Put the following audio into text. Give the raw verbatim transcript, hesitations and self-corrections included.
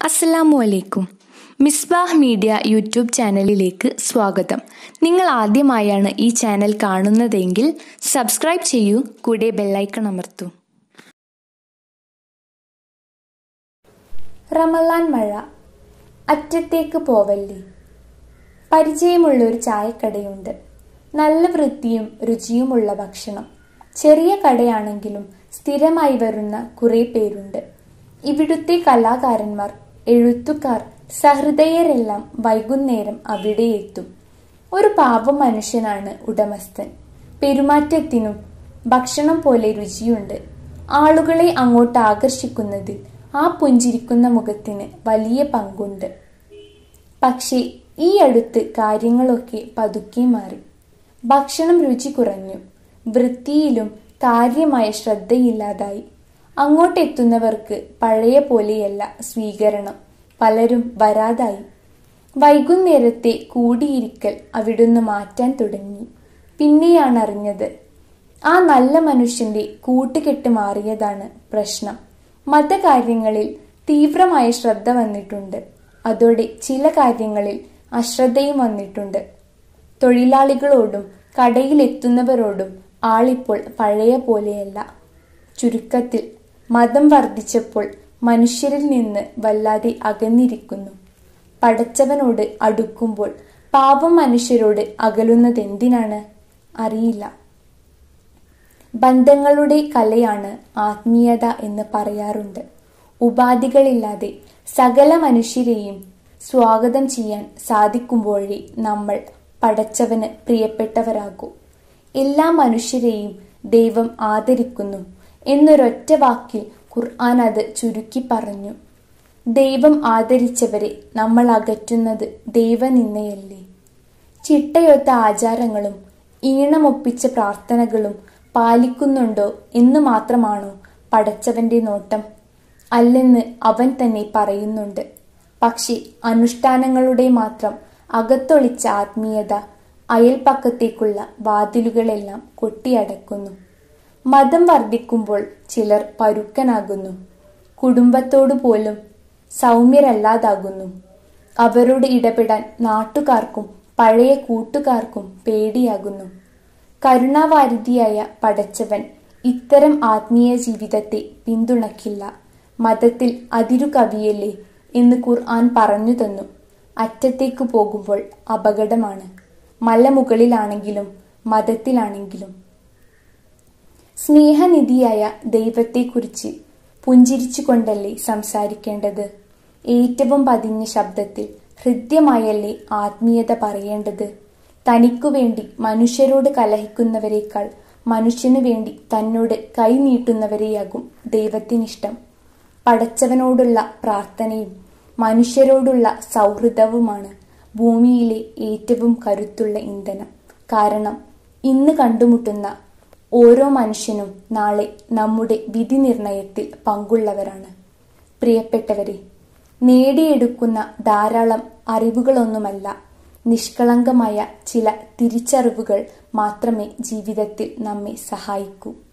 അസ്സലാമു അലൈക്കും. Misbah media YouTube ചാനലിലേക്ക് സ്വാഗതം. നിങ്ങൾ ആദ്യമായാണ് ഈ ചാനൽ കാണുന്നതെങ്കിൽ സബ്സ്ക്രൈബ് ചെയ്യൂ, കൂടെ ബെല്ലൈക്കൺ അമർത്തൂ. റമളാൻ മഴ. അറ്റത്തേക്ക് പോവല്ലേ. പരിചയമുള്ളൊരു ചായക്കടയുണ്ട്. നല്ല വൃത്തിയും രുചിയുമുള്ള ഭക്ഷണം. ചെറിയ കടയാണെങ്കിലും സ്ഥിരമായി വരുന്ന കുറെ പേരുണ്ട്. ഇവിടുത്തെ കലാകാരന്മാർ, എഴുത്തുകാർ, സഹൃദയരെല്ലാം വൈകുന്നേരം അവിടെ എത്തും. ഒരു പാവം മനുഷ്യനാണ് ഉടമസ്ഥൻ. പെരുമാറ്റത്തിനും ഭക്ഷണം പോലെ രുചിയുണ്ട്. ആളുകളെ അങ്ങോട്ട് ആകർഷിക്കുന്നതിൽ ആ പുഞ്ചിരിക്കുന്ന മുഖത്തിന് വലിയ പങ്കുണ്ട്. പക്ഷേ ഈ അടുത്ത് കാര്യങ്ങളൊക്കെ പതുക്കെ മാറി. ഭക്ഷണം രുചി കുറഞ്ഞു. വൃത്തിയിലും കാര്യമായ ശ്രദ്ധയില്ലാതായി. അങ്ങോട്ടെത്തുന്നവർക്ക് പഴയ പോലെയല്ല സ്വീകരണം. പലരും വരാതായി. വൈകുന്നേരത്തെ കൂടിയിരിക്കൽ അവിടുന്ന് മാറ്റാൻ തുടങ്ങി. പിന്നെയാണ് അറിഞ്ഞത്, ആ നല്ല മനുഷ്യന്റെ കൂട്ടുകെട്ട് മാറിയതാണ് പ്രശ്നം. മതകാര്യങ്ങളിൽ തീവ്രമായ ശ്രദ്ധ വന്നിട്ടുണ്ട്. അതോടെ ചില കാര്യങ്ങളിൽ അശ്രദ്ധയും വന്നിട്ടുണ്ട്. തൊഴിലാളികളോടും കടയിലെത്തുന്നവരോടും ആളിപ്പോൾ പഴയ പോലെയല്ല. ചുരുക്കത്തിൽ മതം വർദ്ധിച്ചപ്പോൾ മനുഷ്യരിൽ നിന്ന് വല്ലാതെ അകന്നിരിക്കുന്നു. പടച്ചവനോട് അടുക്കുമ്പോൾ പാവം മനുഷ്യരോട് അകലുന്നതെന്തിനാണ്? അറിയില്ല. ബന്ധങ്ങളുടെ കലയാണ് ആത്മീയത എന്ന് പറയാറുണ്ട്. ഉപാധികളില്ലാതെ സകല മനുഷ്യരെയും സ്വാഗതം ചെയ്യാൻ സാധിക്കുമ്പോഴേ നമ്മൾ പടച്ചവന് പ്രിയപ്പെട്ടവരാകൂ. എല്ലാ മനുഷ്യരെയും ദൈവം ആദരിക്കുന്നു എന്നൊരൊറ്റ വാക്കിൽ ഖുർആൻ അത് ചുരുക്കി പറഞ്ഞു. ദൈവം ആദരിച്ചവരെ നമ്മൾ അകറ്റുന്നത് ദൈവനിന്ദയല്ലേ? ചിട്ടയൊത്ത ആചാരങ്ങളും ഈണമൊപ്പിച്ച പ്രാർത്ഥനകളും പാലിക്കുന്നുണ്ടോ എന്ന് മാത്രമാണോ പടച്ചവന്റെ നോട്ടം? അല്ലെന്ന് അവൻ തന്നെ പറയുന്നുണ്ട്. പക്ഷെ അനുഷ്ഠാനങ്ങളുടെ മാത്രം അകത്തൊളിച്ച ആത്മീയത അയൽപ്പക്കത്തേക്കുള്ള വാതിലുകളെല്ലാം കൊട്ടിയടക്കുന്നു. മതം വർദ്ധിക്കുമ്പോൾ ചിലർ പരുക്കനാകുന്നു. കുടുംബത്തോടു പോലും സൗമ്യരല്ലാതാകുന്നു. അവരോട് ഇടപെടാൻ നാട്ടുകാർക്കും പഴയ കൂട്ടുകാർക്കും പേടിയാകുന്നു. കരുണാവാരിധിയായ പടച്ചവൻ ഇത്തരം ആത്മീയ ജീവിതത്തെ പിന്തുണയ്ക്കില്ല. മതത്തിൽ അതിരു കവിയല്ലേ എന്ന് ഖുർആൻ പറഞ്ഞു തന്നു. അറ്റത്തേക്ക് പോകുമ്പോൾ അപകടമാണ്. മലമുകളിലാണെങ്കിലും മതത്തിലാണെങ്കിലും. സ്നേഹനിധിയായ ദൈവത്തെക്കുറിച്ച് പുഞ്ചിരിച്ചുകൊണ്ടല്ലേ സംസാരിക്കേണ്ടത്? ഏറ്റവും പതിഞ്ഞ ശബ്ദത്തിൽ ഹൃദ്യമായല്ലേ ആത്മീയത പറയേണ്ടത്? തനിക്കു വേണ്ടി മനുഷ്യരോട് കലഹിക്കുന്നവരെക്കാൾ മനുഷ്യനു വേണ്ടി തന്നോട് കൈനീട്ടുന്നവരെയാകും ദൈവത്തിനിഷ്ടം. പടച്ചവനോടുള്ള പ്രാർത്ഥനയും മനുഷ്യരോടുള്ള സൗഹൃദവുമാണ് ഭൂമിയിലെ ഏറ്റവും കരുത്തുള്ള ഇന്ധനം. കാരണം ഇന്ന് കണ്ടുമുട്ടുന്ന ഓരോ മനുഷ്യനും നാളെ നമ്മുടെ വിധി നിർണയത്തിൽ പങ്കുള്ളവരാണ്. പ്രിയപ്പെട്ടവരെ, നേടിയെടുക്കുന്ന ധാരാളം അറിവുകളൊന്നുമല്ല, നിഷ്കളങ്കമായ ചില തിരിച്ചറിവുകൾ മാത്രമേ ജീവിതത്തിൽ നമ്മെ സഹായിക്കൂ.